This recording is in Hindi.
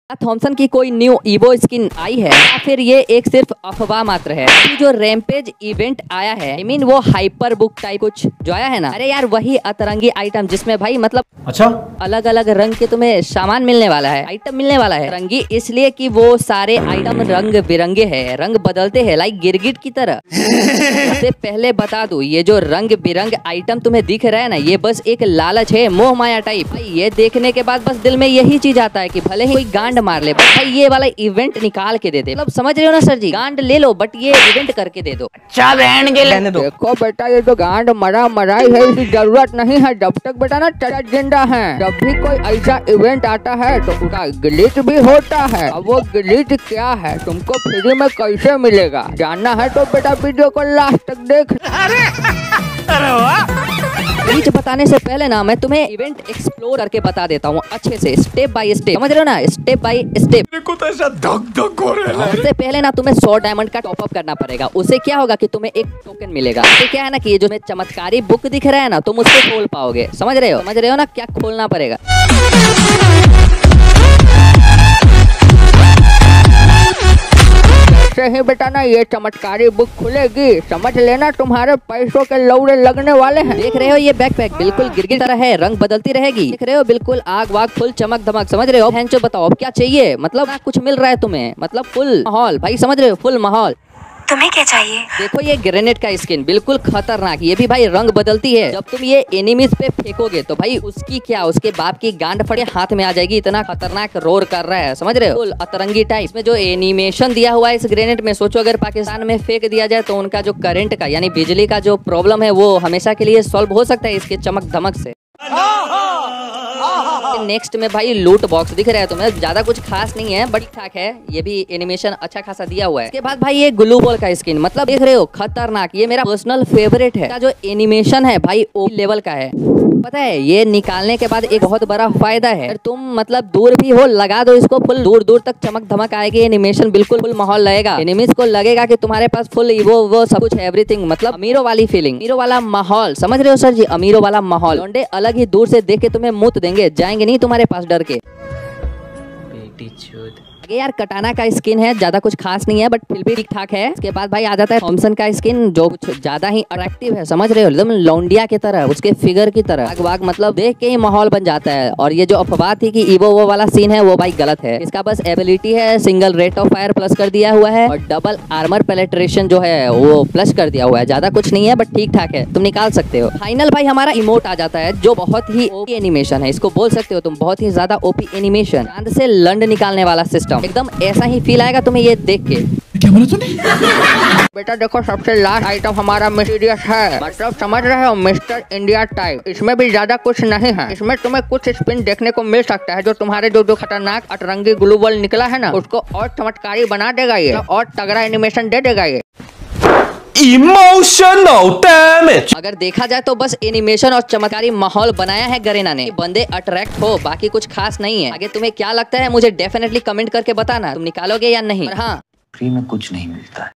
थॉमसन की कोई न्यू ईवो स्किन आई है या फिर ये एक सिर्फ अफवाह मात्र है। जो रैम्पेज इवेंट आया है, I mean वो हाइपर बुक टाइप कुछ जो आया है ना, अरे यार वही अतरंगी आइटम जिसमें भाई मतलब अच्छा अलग अलग रंग के तुम्हें सामान मिलने वाला है, आइटम मिलने वाला है। रंगी इसलिए कि वो सारे आइटम रंग बिरंगे हैं, रंग बदलते हैं लाइक गिरगिट की तरह। इससे पहले बता दूं, ये जो रंग बिरंग आइटम तुम्हें दिख रहा है ना, ये बस एक लालच है, मोह माया टाइप। ये देखने के बाद बस दिल में यही चीज आता है कि भले ही कोई गांड मार ले, बस भाई ये वाला इवेंट निकाल के दे दे। मतलब समझ रहे हो ना सर जी, गांड ले लो बट ये इवेंट करके दे दो। अच्छा बहन के लेने दो। देखो बेटा, ये तो गांड मराई है, इसकी जरूरत नहीं है जब तक बेटा ना चला जिंदा है। जब भी कोई ऐसा इवेंट आता है तो उसका ग्लिच भी होता है। अब वो ग्लिच क्या है, तुमको फ्री में कैसे मिलेगा, जानना है तो बेटा वीडियो को लास्ट तक देख। अरे वाह। ग्लिच बताने से पहले ना मैं तुम्हें इवेंट एक्सप्लोर करके बता देता हूँ अच्छे से, स्टेप बाय स्टेप। समझ रहे हो ना, स्टेप बाय स्टेप। देखो तो ऐसा धक धक हो रहा है। सबसे पहले ना तुम्हें 100 डायमंड का टॉप अप करना पड़ेगा। उससे क्या होगा कि तुम्हें एक टोकन मिलेगा। उससे क्या है ना कि ये जो चमत्कारी बुक दिख रहा है ना, तुम उसको खोल पाओगे। समझ रहे हो ना क्या खोलना पड़ेगा। ही बेटा ना ये चमत्कारी बुक खुलेगी, समझ लेना तुम्हारे पैसों के लौड़े लगने वाले हैं। देख रहे हो ये बैकपैक बिल्कुल गिरगिट तरह है, रंग बदलती रहेगी। देख रहे हो बिल्कुल आग वाग फुल चमक धमक। समझ रहे हो हैंचो, बताओ अब क्या चाहिए। मतलब कुछ मिल रहा है तुम्हें, मतलब फुल माहौल भाई, समझ रहे हो फुल माहौल। तुम्हें क्या चाहिए? देखो ये ग्रेनेड का स्किन बिल्कुल खतरनाक, ये भी भाई रंग बदलती है। जब तुम ये एनिमीज पे फेंकोगे तो भाई उसकी क्या, उसके बाप की गांड फटे हाथ में आ जाएगी। इतना खतरनाक रोर कर रहा है, समझ रहे हो, फुल अतरंगी टाइप। इसमें जो एनिमेशन दिया हुआ है इस ग्रेनेड में, सोचो अगर पाकिस्तान में फेंक दिया जाए तो उनका जो करंट का यानी बिजली का जो प्रॉब्लम है वो हमेशा के लिए सॉल्व हो सकता है इसके चमक धमक से। नेक्स्ट में भाई लूट बॉक्स दिख रहा है तुम्हें, ज्यादा कुछ खास नहीं है बट ठीक ठाक है। ये भी एनिमेशन अच्छा खासा दिया हुआ है। इसके बाद भाई ये ग्लू बॉल का स्किन, मतलब देख रहे हो खतरनाक, ये मेरा पर्सनल फेवरेट है। जो एनिमेशन है भाई ओ लेवल का है। पता है ये निकालने के बाद एक बहुत बड़ा फायदा है, तुम मतलब दूर भी हो लगा दो इसको, फुल दूर दूर तक चमक धमक आएगी। एनिमेशन बिल्कुल फुल माहौल लगेगा। एनिमीज को लगेगा कि तुम्हारे पास फुल वो सब कुछ एवरीथिंग, मतलब अमीरों वाली फीलिंग, अमीरों वाला माहौल। समझ रहे हो सर जी, अमीरों वाला माहौल। लौंडे अलग ही दूर से देख के तुम्हें मुत देंगे, जाएंगे नहीं तुम्हारे पास डर के। यार कटाना का स्किन है, ज्यादा कुछ खास नहीं है बट फिर भी ठीक ठाक है। इसके बाद भाई आ जाता है थॉमसन का स्किन, जो कुछ ज्यादा ही अट्रैक्टिव है। समझ रहे हो, एकदम लौंडिया की तरह, उसके फिगर की तरह आग वाग, मतलब देख के ही माहौल बन जाता है। और ये जो अफवाह थी कि ईवो वो वाला सीन है वो भाई गलत है। इसका बस एबिलिटी है single rate of fire plus कर दिया हुआ है और डबल आर्मर पेनेट्रेशन जो है वो प्लस कर दिया हुआ है। ज्यादा कुछ नहीं है बट ठीक ठाक है, तुम निकाल सकते हो। फाइनल भाई हमारा इमोट आ जाता है जो बहुत ही ओपी एनिमेशन है, इसको बोल सकते हो तुम, बहुत ही ज्यादा ओपी एनिमेशन। चांद से लंड निकालने वाला सिस्टम, एकदम ऐसा ही फील आएगा तुम्हें ये देख के। क्या बोला तूने? बेटा देखो सबसे लास्ट आइटम हमारा मिस्टीरियस है, मतलब समझ रहे हो मिस्टर इंडिया टाइप। इसमें भी ज्यादा कुछ नहीं है, इसमें तुम्हें कुछ स्पिन देखने को मिल सकता है जो तुम्हारे जो खतरनाक अतरंगी ग्लोबल निकला है ना, उसको और चमत्कारी बना देगा ये, और तगड़ा एनिमेशन दे देगा ये। Emotional damage. अगर देखा जाए तो बस एनिमेशन और चमत्कारी माहौल बनाया है गरेना ने, बंदे अट्रैक्ट हो, बाकी कुछ खास नहीं है। आगे तुम्हें क्या लगता है मुझे डेफिनेटली कमेंट करके बताना, तुम निकालोगे या नहीं। और हाँ, फ्री में कुछ नहीं मिलता है।